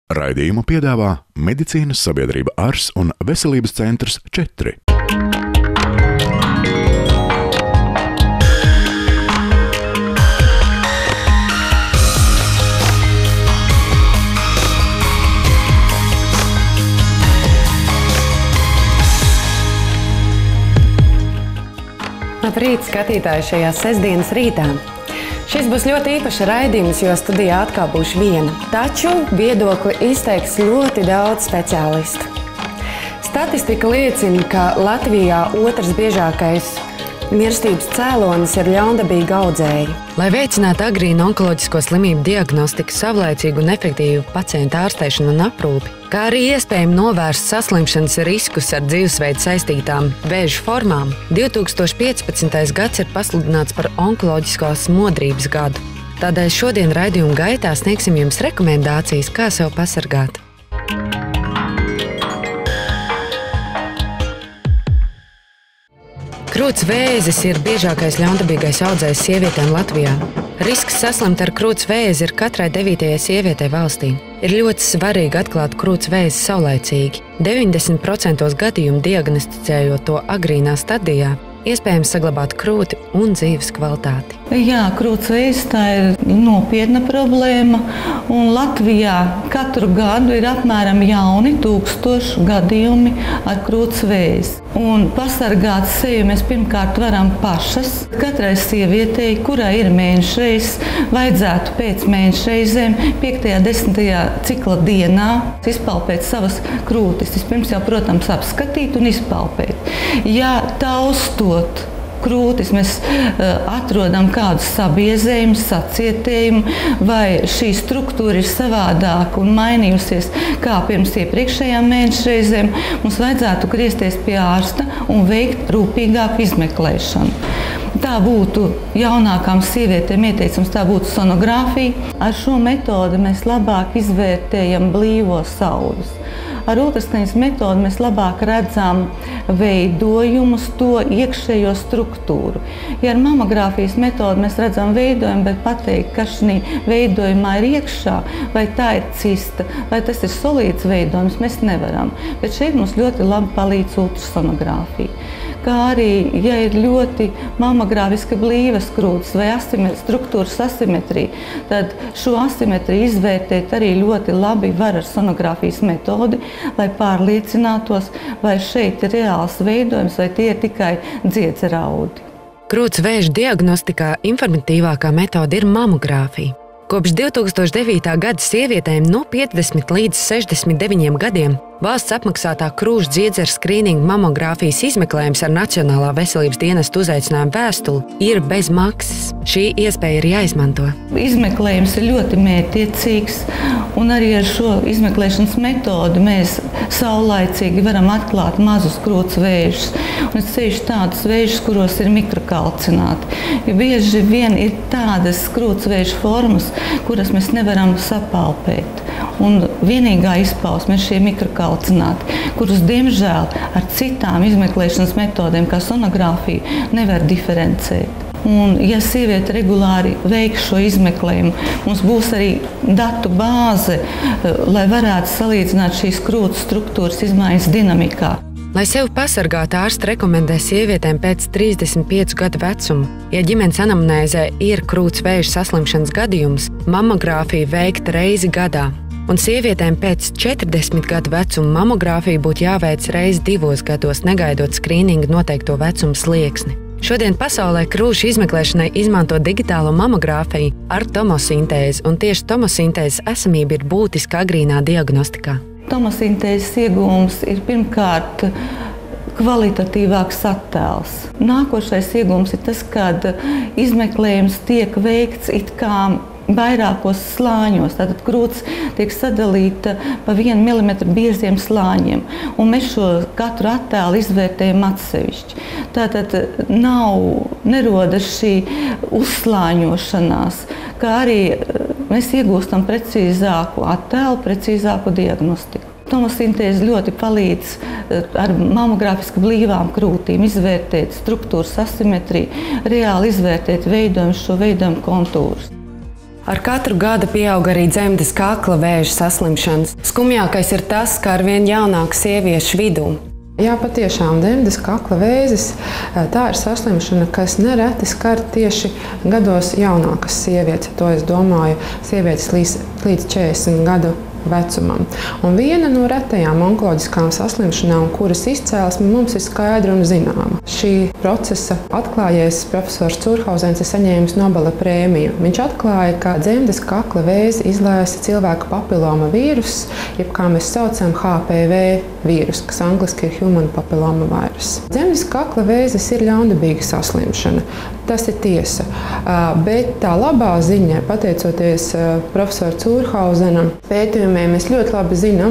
Raidījumu piedāvā Medicīnas sabiedrība Ars un Veselības centrs 4. Labrīt, skatītāji, šajā sestdienas rītā. Šis būs ļoti īpašs raidījums, jo studijā atkal būšu viena. Taču viedokli izteiks ļoti daudz speciālistu. Statistika liecina, ka Latvijā otrs biežākais mirstības cēlonis ir ļaundabīgi audzēji. Lai veicinātu agrīnu onkoloģisko slimību diagnostiku, savlaicīgu un efektīvu pacientu ārstēšanu un aprūpi, kā arī iespējami novērst saslimšanas riskus ar dzīvesveidu saistītām vēža formām, 2015. gads ir pasludināts par onkoloģiskās modrības gadu. Tādēļ šodien raidījuma gaitā sniegsim jums rekomendācijas, kā sev pasargāt. Krūts vēzis ir biežākais ļaundabīgais audzējs sievietēm Latvijā. Risks saslimt ar krūts vēzi ir katrai 9. sievietei valstī. Ir ļoti svarīgi atklāt krūts vēzi saulaicīgi. 90% gadījumu diagnosticējot to agrīnā stadijā, iespējams saglabāt krūti un dzīves kvalitāti. Jā, krūts vēzis tā ir nopietna problēma, un Latvijā katru gadu ir apmēram jauni 1000 gadījumi ar krūts vēzi. Un pasargāt sevi mēs pirmkārt varam pašas. Katrai sievietei, kurai ir mēnešreizes, vajadzētu pēc mēnešreizēm 5. un 10. cikla dienā izpalpēt savas krūtis. Vispirms jau, protams, apskatīt un izpalpēt. Ja taustot krūtis mēs atrodam kādu sabiezējumu, sacietējumu, vai šī struktūra ir savādāka un mainījusies kā pirms iepriekšējām mēnešreizēm, mums vajadzētu griezties pie ārsta un veikt rūpīgāku izmeklēšanu. Tā būtu jaunākām sievietēm ieteicams, tā būtu sonogrāfija. Ar šo metodi mēs labāk izvērtējam blīvos audus. Ar ultraskaņas metodi mēs labāk redzam veidojumus, to iekšējo struktūru. Ja ar mamogrāfijas metodi mēs redzam veidojumu, bet pateikt, kas šī veidojumā ir iekšā, vai tā ir cista, vai tas ir solīts veidojums, mēs nevaram. Bet šeit mums ļoti labi palīdz ultrasonogrāfija. Kā arī, ja ir ļoti mamogrāfiski blīvas krūtis vai struktūras asimetrija, tad šo asimetriju izvērtēt arī ļoti labi var ar sonogrāfijas metodi, lai pārliecinātos, vai šeit ir reāls veidojums, vai tie ir tikai dziedzeraudi. Krūts vēža diagnostikā informatīvākā metode ir mamogrāfija. Kopš 2009. gada sievietēm no 50 līdz 69 gadiem valsts apmaksātā krūšu dziedzera skrīninga mamogrāfijas izmeklējums ar Nacionālā veselības dienesta uzaicinājumu vēstuli ir bez maksas. Šī iespēja ir jāizmanto. Izmeklējums ir ļoti mērķtiecīgs, un arī ar šo izmeklēšanas metodi mēs saulaicīgi varam atklāt mazus krūts vēžus, un ceļš tādus vēžus, kuros ir mikrokalcināti. Jo bieži vien ir tādas krūts vēžu formas, kuras mēs nevaram sapalpēt. Un vienīgā izpausme ir šie mikrokalcināti, kurus, diemžēl, ar citām izmeklēšanas metodēm, kā sonogrāfija, nevar diferencēt. Un, ja sieviete regulāri veiks šo izmeklējumu, mums būs arī datu bāze, lai varētu salīdzināt šīs krūts struktūras izmaiņas dinamikā. Lai sevi pasargātu, ārsti rekomendē sievietēm pēc 35 gadu vecuma. Ja ģimenes anamnēzē ir krūts vēža saslimšanas gadījums, mamogrāfija veikta reizi gadā. Un sievietēm pēc 40 gadu vecuma mamogrāfija būtu jāveic reizi 2 gados, negaidot skrīninga noteikto vecumu slieksni. Šodien pasaulē krūšu izmeklēšanai izmanto digitālo mamogrāfiju ar tomosintēzi, un tieši tomosintēzes esamība ir būtiska agrīnā diagnostikā. Tomosintēzes iegūms ir pirmkārt kvalitatīvāks attēls. Nākošais iegūms ir tas, kad izmeklējums tiek veikts it kā vairākos slāņos. Tātad krūts tiek sadalīta pa 1 mm bieziem slāņiem, un mēs šo katru attēlu izvērtējam atsevišķi. Tātad nerodas šī uzslāņošanās, kā arī mēs iegūstam precīzāku attēlu, precīzāku diagnostiku. Tomosintēze ļoti palīdz ar mamogrāfiski blīvām krūtīm izvērtēt struktūras asimetriju, reāli izvērtēt veidojumu, šo veidojumu kontūrus. Ar katru gadu pieaug arī dzemdes kakla vēža saslimšanas. Skumjākais ir tas, ka arvien jaunāku sieviešu vidū. Jā, patiešām dzemdes kakla vēzis tā ir saslimšana, kas nereti skar tieši gados jaunākas sievietes. To es domāju sievietes līdz 40 gadu vecumam. Un viena no retajām onkoloģiskām saslimšanām, kuras izcēlesme mums ir skaidra un zināma. Šī procesa atklājējs profesors Curhauzens ir saņēmis Nobela prēmiju. Viņš atklāja, ka dzemdes kakla vēzi izraisa cilvēka papiloma vīrus, jeb kā mēs saucam HPV vīrus, kas angliski ir Human Papilloma virus. Dzemdes kakla vēzis ir ļaundabīga saslimšana. Tas ir tiesa. Bet tā labā ziņa, pateicoties profesoru Curhausenam pētījumiem, mēs ļoti labi zinām,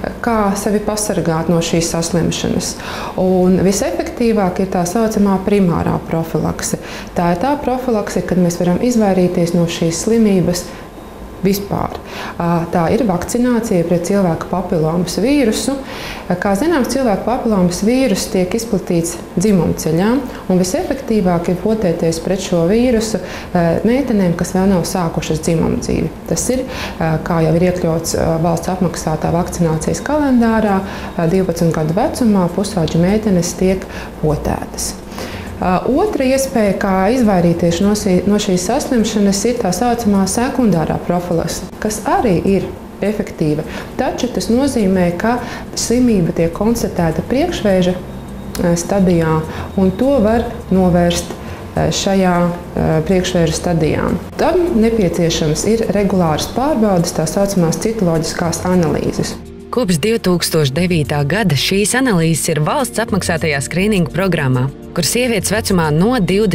kā sevi pasargāt no šīs saslimšanas. Un visefektīvāk ir tā saucamā primārā profilakse. Tā ir tā profilakse, kad mēs varam izvairīties no šīs slimības vispār. Tā ir vakcinācija pret cilvēku papilomas vīrusu. Kā zināms, cilvēku papilomas vīrus tiek izplatīts dzimumceļā, un visefektīvāk ir potēties pret šo vīrusu meitenēm, kas vēl nav sākušas dzimumdzīvi. Tas ir, kā jau ir iekļauts valsts apmaksātā vakcinācijas kalendārā, 12 gadu vecumā pusauģu meitenes tiek potētas. Otra iespēja, kā izvairīties no šīs saslimšanas, ir tā saucamā sekundārā profilakse, kas arī ir efektīva. Taču tas nozīmē, ka slimība tiek konstatēta priekšvēža stadijā, un to var novērst šajā priekšvēža stadijā. Tam nepieciešams ir regulāras pārbaudes, tā saucamās citoloģiskās analīzes. Kopš 2009. gada šīs analīzes ir valsts apmaksātajā skrīninga programmā, kur sievietes vecumā no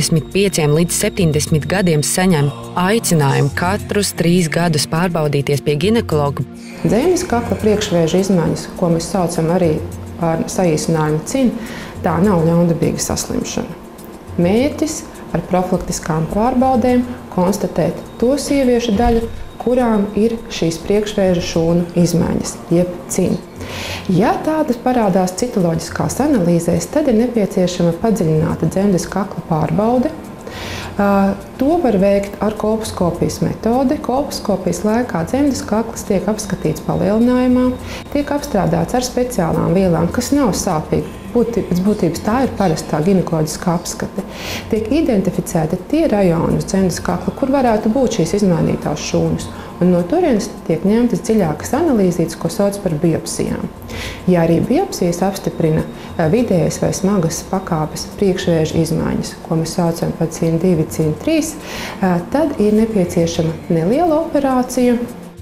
25 līdz 70 gadiem saņem aicinājumu katrus 3 gadus pārbaudīties pie ginekologa. Dzemdes kakla priekšvēža izmaiņas, ko mēs saucam arī ar saīsinājumu CIN, tā nav ļaundabīga saslimšana. Mērķis ar profilaktiskām pārbaudēm konstatēt to sieviešu daļu, kurām ir šīs priekšvēža šūnu izmaiņas, jeb CIN. Ja tādas parādās citoloģiskās analīzēs, tad ir nepieciešama padziļināta dzemdes kakla pārbaude. To var veikt ar kolposkopijas metodi. Kolposkopijas laikā dzemdes kakls tiek apskatīts palielinājumā, tiek apstrādāts ar speciālām vielām, kas nav sāpīgi. Pēc būtības tā ir parastā ginekoloģiskā apskate. Tiek identificēti tie rajoni uz dzemdes kakla, kur varētu būt šīs izmainītās šūnas. Un no turienes tiek ņemtas dziļākas analīzītes, ko sauc par biopsijām. Ja arī biopsijas apstiprina vidējas vai smagas pakāpes priekšvēža izmaiņas, ko mēs saucam par CIN2, CIN3, tad ir nepieciešama neliela operācija,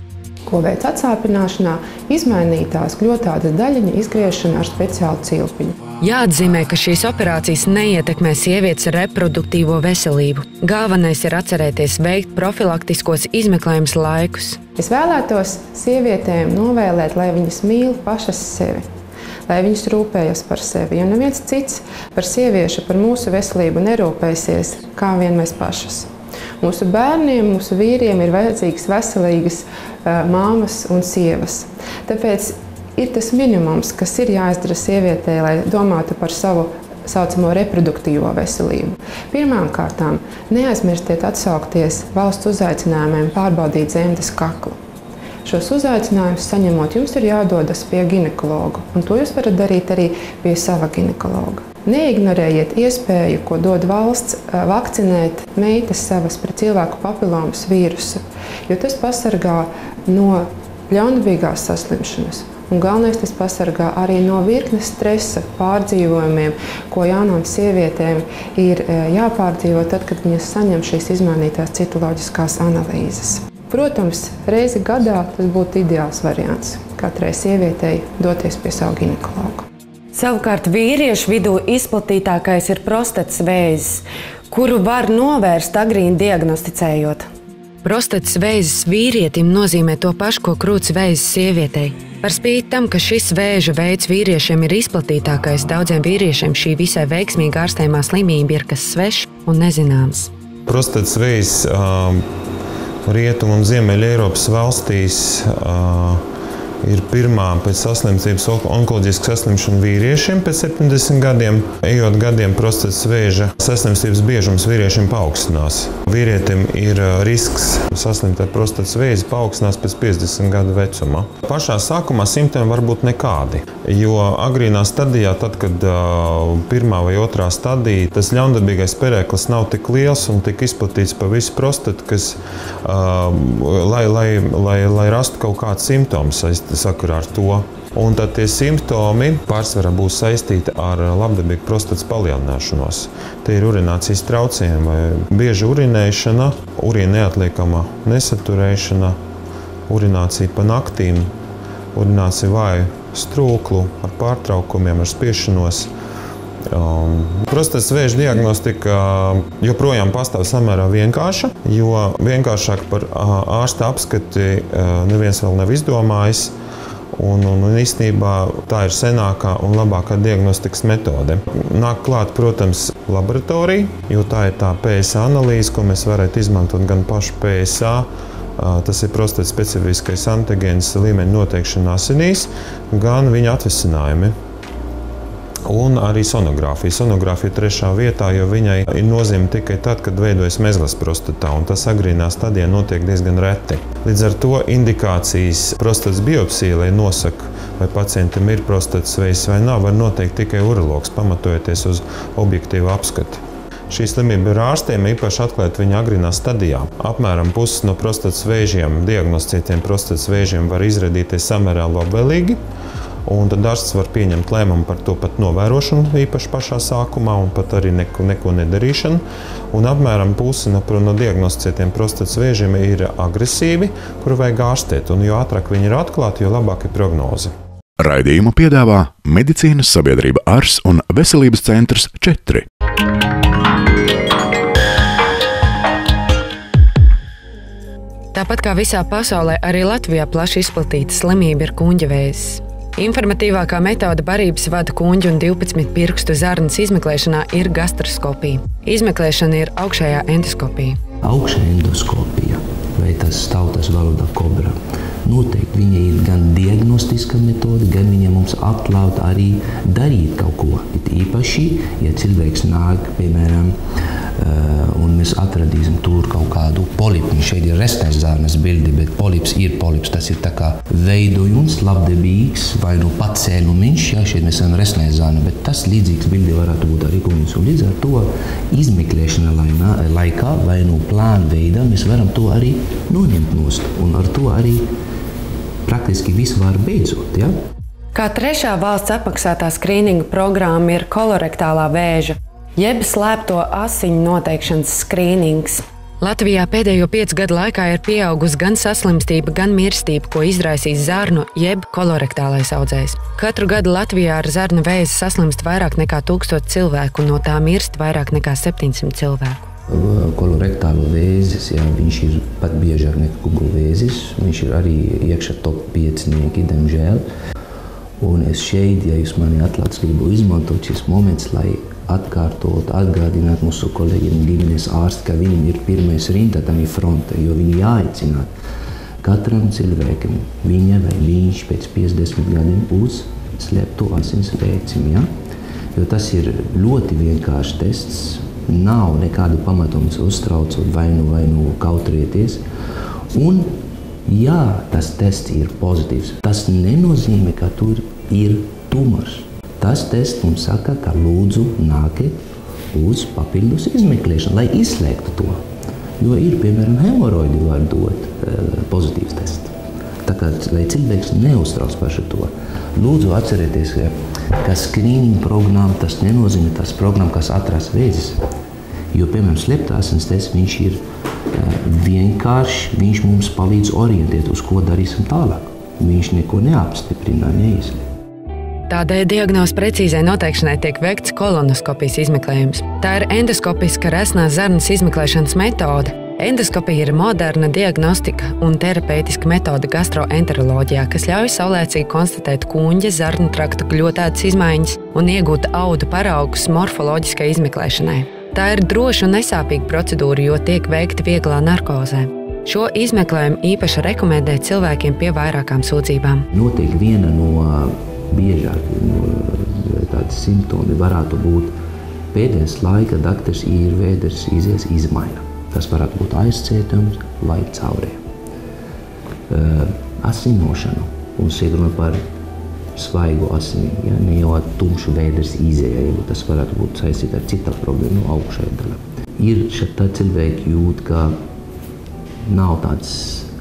ko veic atsāpināšanā, izmainītās kļotādas daļiņa izgriešana ar speciālu cilpiņu. Jāatzīmē, ka šīs operācijas neietekmē sievietes reproduktīvo veselību. Galvenais ir atcerēties veikt profilaktiskos izmeklējumus laikus. Es vēlētos sievietēm novēlēt, lai viņas mīl pašas sevi, lai viņas rūpējas par sevi, jo neviens cits par sieviešu, par mūsu veselību nerūpēsies, kā vien mēs pašas. Mūsu bērniem, mūsu vīriem ir vajadzīgas veselīgas māmas un sievas. Tāpēc ir tas minimums, kas ir jāizdara sievietei, lai domātu par savu saucamo reproduktīvo veselību. Pirmkārtām, neaizmirstiet atsaukties valsts uzaicinājumiem pārbaudīt dzemdes kaklu. Šos uzaicinājumus saņemot, jums ir jādodas pie ginekologa, un to jūs varat darīt arī pie sava ginekologa. Neignorējiet iespēju, ko dod valsts, vakcinēt meitas savas pret cilvēku papilomas vīrusu, jo tas pasargā no ļaundabīgās saslimšanas. Un galvenais, tas pasargā arī no virknes stresa pārdzīvojumiem, ko jaunām sievietēm ir jāpārdzīvo tad, kad viņas saņem šīs izmainītās citoloģiskās analīzes. Protams, reizi gadā tas būtu ideāls variants katrai sievietei doties pie savu ginekologu. Savukārt vīriešu vidū izplatītākais ir prostatas vēzis, kuru var novērst agrīni diagnosticējot. Prostatas vēzis vīrietim nozīmē to pašu, ko krūts vēzis sievietei. Par spīti tam, ka šis vēža veids vīriešiem ir izplatītākais, daudziem vīriešiem šī visai veiksmīgi ārstējamā slimība ir kas svešs un nezināms. Prostatas vēzis Rietumu un Ziemeļa Eiropas valstīs ir pirmā pēc saslimstības onkoloģiska saslimšana vīriešiem pēc 70 gadiem. Ejot gadiem prostatas vēža saslimstības biežums vīriešiem paaugstinās. Vīrietim ir risks saslimt ar prostatas vēzi paaugstinās pēc 50 gadu vecuma. Pašā sākumā simptomi var būt nekādi, jo agrīnā stadijā, tad, kad pirmā vai otrā stadija, tas ļaundabīgais perēklis nav tik liels un tik izplatīts pa visu prostatu, kas, lai rastu kaut kāds simptoms sakarā ar to. Un tad tie simptomi pārsvarā būs saistīti ar labdabīgu prostatas palielināšanos. Tie ir urinācijas traucējumi vai bieža urinēšana, urīna neatliekama nesaturēšana, urinācija pa naktīm, urinācija vāju strūklu ar pārtraukumiem, ar spiešanos. Prostatas vēža diagnostika joprojām pastāv samērā vienkārša, jo vienkāršāk par ārsta apskati neviens vēl nav izdomājis. Un īstenībā tā ir senākā un labākā diagnostikas metode. Nāk klāt, protams, laboratorija, jo tā ir tā PSA analīze, ko mēs varētu izmantot gan pašu PSA. Tas ir prostatas specifiskais antigēns līmeņa noteikšana asinīs, gan viņa atvesinājumi. Un arī sonogrāfija. Sonogrāfija ir trešā vietā, jo viņai ir nozīme tikai tad, kad veidojas mezglas prostatā, un tas agrīnā stadijā notiek diezgan reti. Līdz ar to indikācijas prostatas biopsija, lai nosaka, vai pacientam ir prostatas vēzis vai nav, var noteikt tikai urologs, pamatojoties uz objektīvu apskati. Šī slimība ir ārstiem īpaši atklāta viņa agrīnā stadijā. Apmēram puses no prostatas vēžiem, diagnosticētiem prostatas vēžiem var izrādīties samērā labvēlīgi. Un tad ārsts var pieņemt lēmumu par to pat novērošanu, īpaši pašā sākumā, un pat arī neko nedarīšanu. Un apmēram puse no diagnosticētiem prostatas vēžiem ir agresīvi, kuru vajag ārstēt. Un jo ātrāk viņi ir atklāti, jo labāka ir prognoze. Raidījumu piedāvā Medicīnas sabiedrība ARS un Veselības centrs 4. Tāpat kā visā pasaulē, arī Latvijā plaši izplatīta slimība ir kuņģa vēzis. Informatīvākā metode barības vadu kuņģu un 12 pirkstu zarnas izmeklēšanā ir gastroskopija. Izmeklēšana ir augšējā endoskopija. Augšējā endoskopija, vai tas tautas valodā kobra, noteikti viņa ir gan diagnostiska metode, gan viņa mums atļaut arī darīt kaut ko. It īpaši, ja cilvēks nāk, piemēram, un mēs atradīsim tur kaut kādu polipu. Šeit ir restais zarnas bildi, bet polips ir polips. Tas ir tā kā veidojums, labdabīgs, vai nu pacēlumiņš. Jā, šeit mēs esam restais zarna, bet tas līdzīgs bildi varētu būt arī kuņģis. Un līdz ar to izmeklēšana laikā, vai nu plāna veidā, mēs varam to arī noņemt nost. Un ar to arī praktiski visu var beidzot. Ja? Kā trešā valsts apmaksātā skrīninga programma ir kolorektālā vēža, jeb slēpto asiņu noteikšanas skrīnings. Latvijā pēdējo 5 gadu laikā ir pieaugusi gan saslimstība, gan mirstība, ko izraisīs zarnu jeb kolorektālais audzējs. Katru gadu Latvijā ar zarnu vēzi saslimst vairāk nekā 1000 cilvēku, un no tā mirst vairāk nekā 700 cilvēku. Kolorektālo vēzis, jā, viņš ir pat biežāk nekā kuguļvēzis. Viņš ir arī iekšā top 5, diemžēl. Un es šeit, ja jūs mani atļauts, gribu izmantot šis moments, lai atkārtot, atgādināt mūsu kolēģiem ģimenes ārsti, ka viņam ir pirmais rinda tam ir fronte, jo viņi jāaicināt katram cilvēkam, viņa vai viņš pēc 50 gadiem uz slēpto asins veicim, ja? Jo tas ir ļoti vienkāršs tests, nav nekādu pamatums uztraucot vai nu kautrieties. Un, ja tas tests ir pozitīvs, tas nenozīmē, ka tur ir tumors. Tas tests mums saka, ka lūdzu nākiet uz papildus izmeklēšanu, lai izslēgtu to. Jo ir, piemēram, hemoroidi var dot pozitīvs tests. Tā kā, lai cilvēks neuztrauc par to, lūdzu atcerieties, ka skrīninga programma tas nenozīmē tas programma, kas atrast vēzis. Jo, piemēram, slēptā asins tests, viņš ir vienkārši, viņš mums palīdz orientēt, uz ko darīsim tālāk. Viņš neko neapstiprina, neizslēp. Tādēļ diagnozes precīzai noteikšanai tiek veikts kolonoskopijas izmeklējums. Tā ir endoskopiska resnās zarnas izmeklēšanas metode. Endoskopija ir moderna diagnostika un terapeitiska metode gastroenteroloģijā, kas ļauj saulēcīgi konstatēt kuņģa, zarnu trakta gļotēdas izmaiņas un iegūt audu paraugus morfoloģiskai izmeklēšanai. Tā ir droša un nesāpīga procedūra, jo tiek veikta vieglā narkozē. Šo izmeklējumu īpaši rekomendē cilvēkiem pie vairākām sūdzībām. Noteikti viena no biežākajiem tādas simptomi varētu būt pēdējais laika dakteris ir vēders izies izmaina. Tas varētu būt aizcietums vai caurē. Asinošanu, un šeit runa par svaigu asinīm, ja, ne jau tumšu vēders izēja, tas varētu būt saistīts ar citā problēmu, augšējā daļā. Ir šeit tā cilvēki jūt, ka nav tāds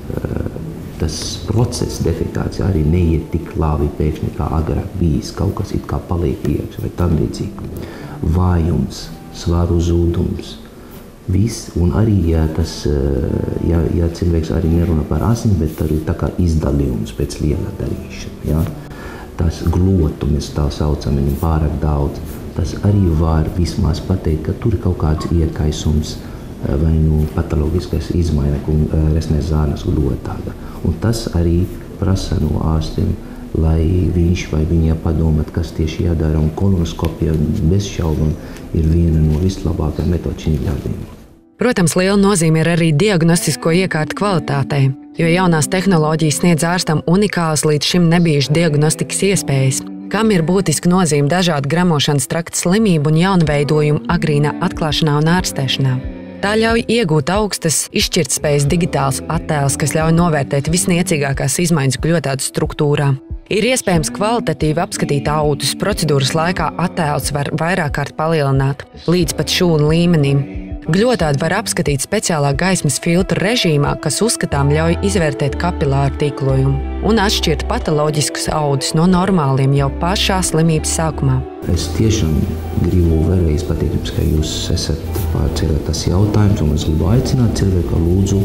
tas process defekācija arī neiet tik labi pēkšņi kā agrāk bijis. Kaut kas it kā paliek iekšā vai tam līdzīgi. Vājums, svaru zūdums, viss. Un arī, ja cilvēks arī nerunā par asini, bet arī tā kā izdalījums pēc liela darīšana. Ja? Tas glotumis, tā saucam, viņam pārāk daudz. Tas arī var vismaz pateikt, ka tur ir kaut kāds iekaisums vai patoloģiskais izmaiņa, resnēs zānes glotāga. Un tas arī prasa no ārstiem, lai viņš vai viņa padomāt, kas tieši jādara. Un kolonoskopija bez šaubām ir viena no vislabākajām metodēm šim gadījumam. Protams, liela nozīme ir arī diagnostisko iekārtu kvalitātei, jo jaunās tehnoloģijas sniedz ārstam unikālas līdz šim nebijušas diagnostikas iespējas, kam ir būtiska nozīme dažādu gramošanas trakta slimību un jaunveidojumu agrīnā atklāšanā un ārstēšanā. Tā ļauj iegūt augstas izšķirtspējas digitāls attēls, kas ļauj novērtēt visniecīgākās izmaiņas gļotādu struktūrā. Ir iespējams kvalitatīvi apskatīt audus, procedūras laikā attēls var vairāk kārt palielināt, līdz pat šūnu līmenim. Gļotādi var apskatīt speciālā gaismas filtra režīmā, kas uzskatām ļauj izvērtēt kapilāru tīklojumu un atšķirt patoloģiskus audus no normāliem jau pašā slimības sākumā. Es tiešām gribu vēlreiz pateikt, ka jūs esat pārcēlēt tas jautājums, un es gribu aicināt cilvēku, lūdzu,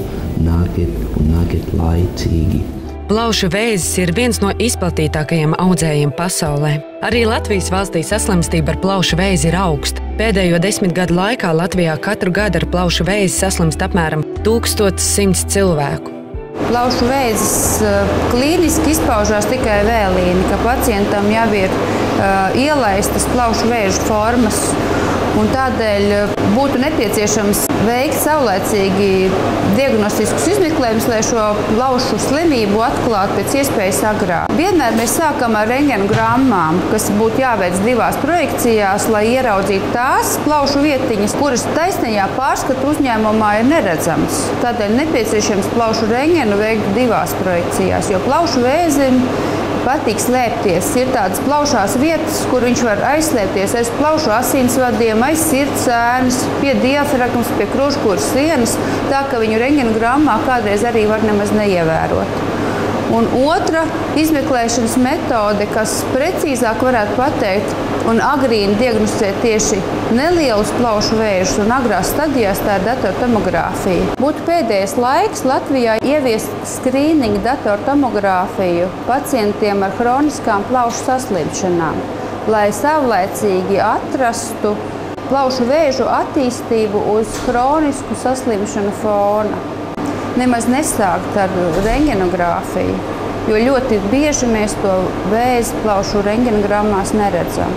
nākiet laicīgi. Plaušu vēzis ir viens no izplatītākajiem audzējiem pasaulē. Arī Latvijas valstī saslimstība ar plaušu vēzi ir augsta. Pēdējo 10 gadu laikā Latvijā katru gadu ar plaušu vēzi saslimst apmēram 1100 cilvēku. Plaušu vēzis klīniski izpaužās tikai vēlīni, ka pacientam jau ir ielaistas plaušu vēža formas. Un tādēļ būtu nepieciešams veikt saulēcīgi diagnostiskus izmeklējumus, lai šo plaušu slimību atklātu pēc iespējas agrāk. Vienmēr mēs sākam ar rentgenogrammām, kas būtu jāveic 2 projekcijās, lai ieraudzītu tās plaušu vietiņas, kuras taisnajā pārskatu uzņēmumā ir neredzamas. Tādēļ nepieciešams plaušu rentgenu veikt 2 projekcijās, jo plaušu vēzim patīk slēpties. Ir tādas plaušās vietas, kur viņš var aizslēpties aiz plaušu asinsvadiem, aiz sirds ēnas, pie diafragmas, pie krūškūras sienas, tā ka viņu rentgenogrammā kādreiz arī var nemaz neievērot. Un otra izmeklēšanas metode, kas precīzāk varētu pateikt un agrīni diagnosticēt tieši nelielus plaušu vēžus un agrās stadijās, tā ir datortomogrāfija. Būtu pēdējais laiks Latvijā ieviest skrīningu datortomogrāfiju pacientiem ar hroniskām plaušu saslimšanām, lai savlaicīgi atrastu plaušu vēžu attīstību uz hronisku saslimšanu fona. Nemaz nesākt ar rentgenogrāfiju, jo ļoti bieži mēs to vēzi plaušu rentgenogrammās neredzam.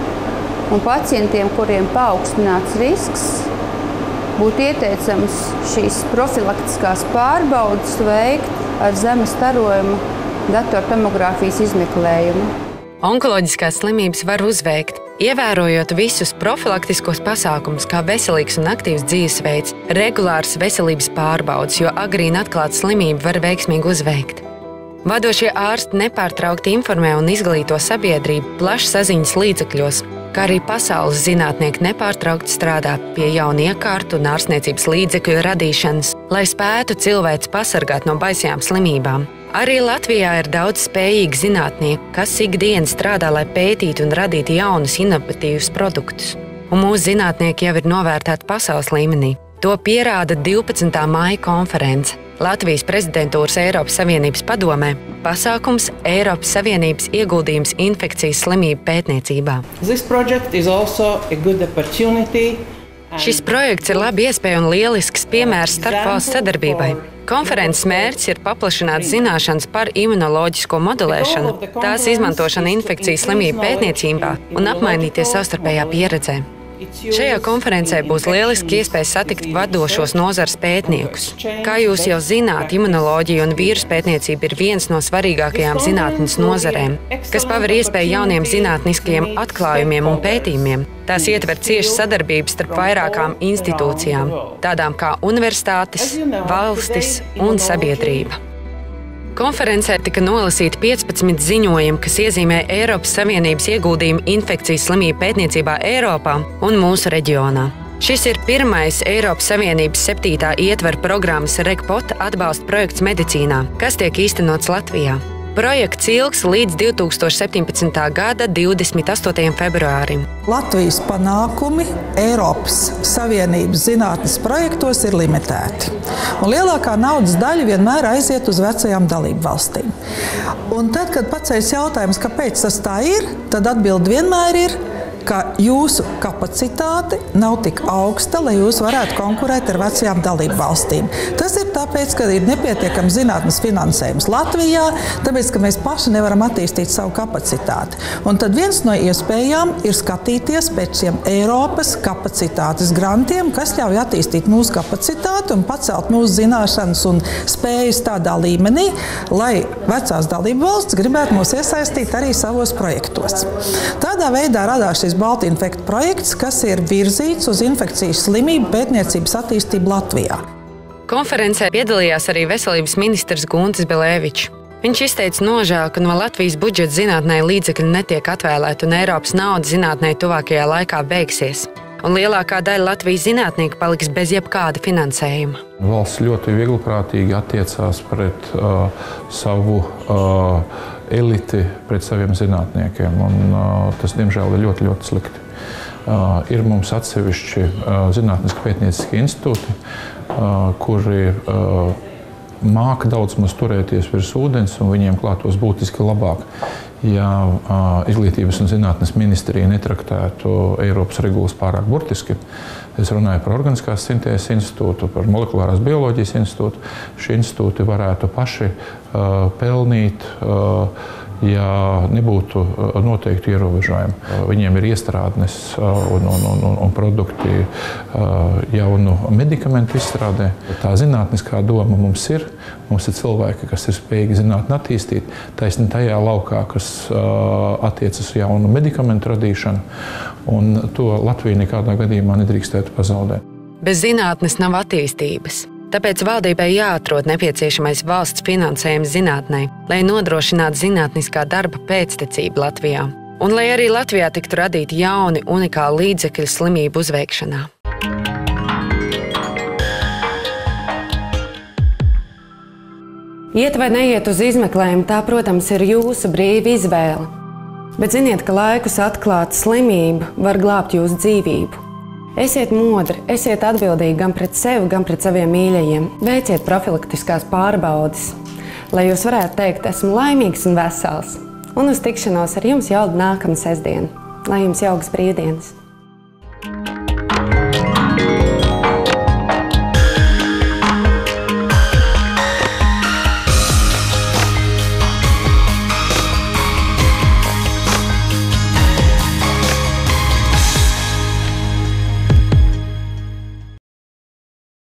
Un pacientiem, kuriem paaugstināts risks, būtu ieteicams šīs profilaktiskās pārbaudes veikt ar zema starojuma datortomogrāfijas izmeklējumu. Onkoloģiskās slimības var uzveikt, ievērojot visus profilaktiskos pasākumus, kā veselīgs un aktīvs dzīvesveids, regulārs veselības pārbaudes, jo agrīni atklāta slimība var veiksmīgi uzveikt. Vadošie ārsti nepārtraukti informē un izglīto sabiedrību plašsaziņas līdzekļos, kā arī pasaules zinātnieki nepārtraukti strādā pie jaunu iekārtu un ārstniecības līdzekļu radīšanas, lai spētu cilvēci pasargāt no baisajām slimībām. Arī Latvijā ir daudz spējīgi zinātnieki, kas ikdienas strādā, lai pētītu un radītu jaunus, inovatīvus produktus. Un mūsu zinātnieki jau ir novērtēti pasaules līmenī. To pierāda 12. maija konference Latvijas prezidentūras Eiropas Savienības padomē, pasākums Eiropas Savienības ieguldījums infekcijas slimību pētniecībā. Šis projekts ir labi iespēja un lielisks piemērs starpvalstu sadarbībai. Konferences mērķis ir paplašināt zināšanas par imunoloģisko modelēšanu, tās izmantošanu infekcijas slimību pētniecībā un apmainīties savstarpējā pieredzē. Šajā konferencē būs lieliski iespēja satikt vadošos nozares pētniekus. Kā jūs jau zināt, imunoloģija un vīrusu pētniecība ir viens no svarīgākajām zinātnes nozarēm, kas paver iespēju jauniem zinātniskajiem atklājumiem un pētījumiem. Tās ietver ciešu sadarbību starp vairākām institūcijām, tādām kā universitātes, valstis un sabiedrība. Konferencē tika nolasīti 15 ziņojumi, kas iezīmē Eiropas Savienības ieguldījumu infekcijas slimību pētniecībā Eiropā un mūsu reģionā. Šis ir pirmais Eiropas Savienības 7. ietvaru programmas REGPOT atbalsta projekts medicīnā, kas tiek īstenots Latvijā. Projekts ilgs līdz 2017. gada 28. februārim. Latvijas panākumi Eiropas Savienības zinātnes projektos ir limitēti. Un lielākā naudas daļa vienmēr aiziet uz vecajām dalību valstīm. Un tad, kad paceļas jautājums, kāpēc tas tā ir, tad atbilde vienmēr ir, ka jūsu kapacitāte nav tik augsta, lai jūs varētu konkurēt ar vecajām dalību valstīm. Tas ir tāpēc, ka ir nepietiekams zinātnes finansējums Latvijā, tāpēc, ka mēs paši nevaram attīstīt savu kapacitāti. Un tad viens no iespējām ir skatīties pēc šiem Eiropas kapacitātes grantiem, kas ļauj attīstīt mūsu kapacitāti un pacelt mūsu zināšanas un spējas tādā līmenī, lai vecās dalību valsts gribētu mūs iesaistīt arī savos projektos. Tādā veidā radās šis Baltinfekt projekts, kas ir virzīts uz infekcijas slimību pētniecības attīstību Latvijā. Konferencē piedalījās arī veselības ministrs Guntis Belēvičs. Viņš izteica nožēlu, ka no Latvijas budžeta zinātnē līdzekļi netiek atvēlēti un Eiropas nauda zinātnē tuvākajā laikā beigsies. Un lielākā daļa Latvijas zinātnieku paliks bez jebkāda finansējuma. Valsts ļoti viegliprātīgi attiecās pret savu eliti, pret saviem zinātniekiem, un tas, diemžēl, ir ļoti, ļoti slikti. Ir mums atsevišķi zinātniski pētnieciski institūti, kuri māka daudz maz turēties virs ūdens, un viņiem klātos būtiski labāk, ja Izglītības un zinātnes ministrija netraktētu Eiropas regulas pārāk burtiski. Es runāju par Organiskās sintēzes institūtu, par Molekulārās bioloģijas institūtu. Šie institūti varētu paši pelnīt, ja nebūtu noteikti ierobežojumi. Viņiem ir iestrādnes un produkti jaunu medikamentu izstrādē. Tā zinātniskā doma mums ir. Mums ir cilvēki, kas ir spējīgi zinātni attīstīt, taisni tajā laukā, kas attiecas uz jaunu medikamentu radīšanu, un to Latvija nekādā gadījumā nedrīkstētu pazaudēt. Bez zinātnes nav attīstības. Tāpēc valdībai jāatrod nepieciešamais valsts finansējums zinātnei, lai nodrošinātu zinātniskā darba pēctecību Latvijā. Un lai arī Latvijā tiktu radīti jauni, unikāli līdzekļi slimību uzveikšanā. Iet vai neiet uz izmeklējumu, tā, protams, ir jūsu brīva izvēle. Bet ziniet, ka laikus atklāta slimība var glābt jūsu dzīvību. Esiet modri, esiet atbildīgi gan pret sevi, gan pret saviem mīļajiem. Veiciet profilaktiskās pārbaudes, lai jūs varētu teikt, esmu laimīgs un vesels. Un uz tikšanos ar jums jau nākamā sestdiena. Lai jums jaukas brīvdienas!